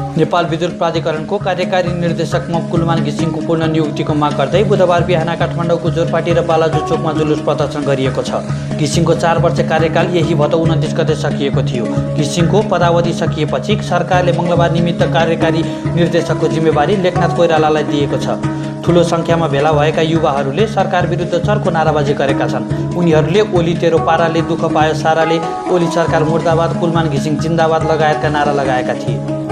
नेपाल विद्युत प्राधिकरणको कार्यकारी निर्देशक कुलमान घिसिङको पूर्ण नियुक्तिको माग गर्दै बुधबार बिहान काठमाडौँको जोरपाटी र बालाजु चोकमा जुलुस प्रदर्शन गरिएको छ। घिसिङको 4 वर्ष कार्यकाल यही भदौ 29 गते सकिएको थियो। घिसिङको पदावधि सकिएपछि सरकारले मंगलबार निमित्त कार्यकारी निर्देशकको जिम्मेवारी लेखनाथ कोइरालालाई दिएको छ। ठूलो संख्यामा भेला भएका युवाहरूले सरकार विरुद्ध चर्को नाराबाजी गरेका छन्। उनीहरूले ओली तेरो पाराले दुःख पायो साराले, ओली सरकार मुर्दाबाद, कुलमान घिसिङ जिन्दाबाद लगायतका नारा लगाएका थिए।